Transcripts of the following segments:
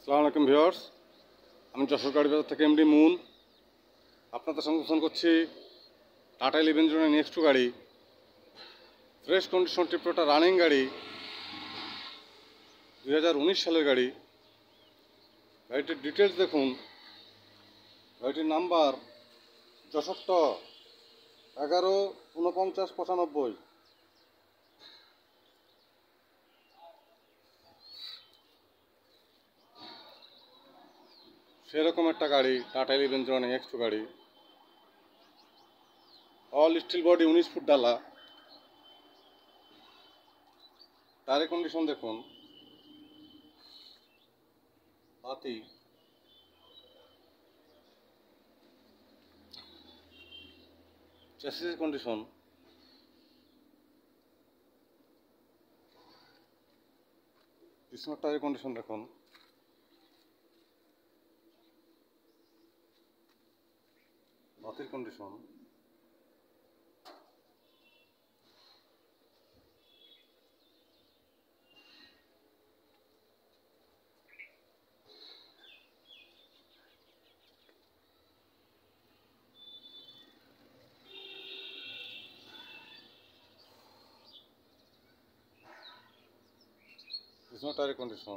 আসসালামু আলাইকুম ভিউয়ার্স, আমি যশোর গাড়ি বাজার থেকে এমডি মুন আপনাদের সংযোজন করছি। টাটা 1109 নেক্সট গাড়ি, ফ্রেশ কন্ডিশন, টিপটপটা রানিং গাড়ি, 2019 সালের গাড়ি। গাড়িটির ডিটেলস দেখুন। গাড়িটির নাম্বার 64114995। সেরকম একটা গাড়ি টাটা 1109 নেক্সট গাড়ি, অল স্টিল বডি, 19 ফুট ডালা। টায়ারের কন্ডিশন দেখুন, বাতি, চ্যাসিসের কন্ডিশন, পিছনের টায়ারের কন্ডিশন দেখুন, বাতির কন্ডিশন, পিছনের টায়ারের কন্ডিশন,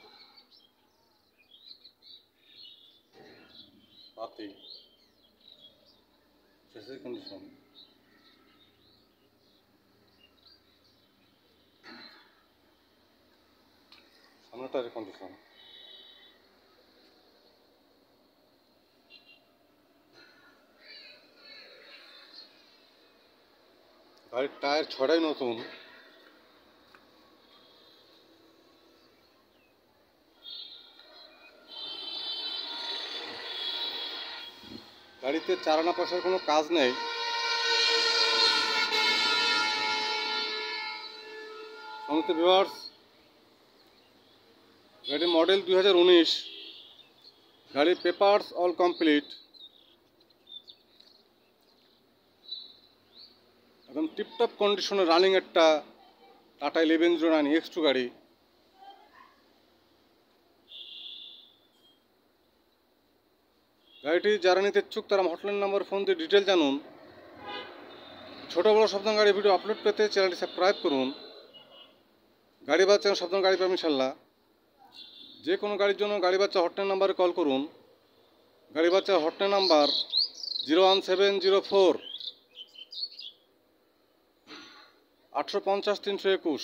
বাতি, চ্যাসিসের কন্ডিশন, সামনের টায়ারের কন্ডিশন। গাড়ির টায়ার ছড়াই নতুন। গাড়িতে চালানা পয়সার কোনো কাজ নেই। সমস্ত ভিউয়ার্স, গাড়ির মডেল 2019, গাড়ির পেপারস অল কমপ্লিট, একদম টিপটপ কন্ডিশনে রানিং একটা টাটা 1109 X2 গাড়ি। গাড়িটি যারা নিতে ইচ্ছুক তারা হটলাইন নাম্বার ফোন দিয়ে ডিটেল জানুন। ছোটো বড়ো সাবধান গাড়ি ভিডিও আপলোড পেতে চ্যানেলটি সাবস্ক্রাইব করুন। গাড়ি বাচ্চা সাবধান গাড়ি পাবেন ইনশাল্লাহ। যে কোনো গাড়ির জন্য গাড়ি বাচ্চা হটলাইন নাম্বারে কল করুন। গাড়ি বাচ্চার হটলাইন নাম্বার 01704 850 321।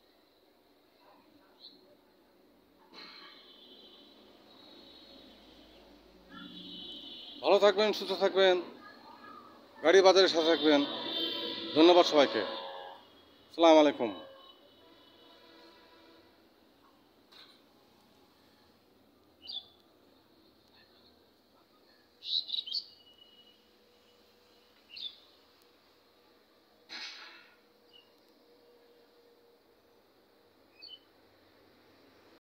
ভালো থাকবেন, সুস্থ থাকবেন, গাড়ি বাজারে সাথে থাকবেন। ধন্যবাদ সবাইকে। আসসালামু আলাইকুম।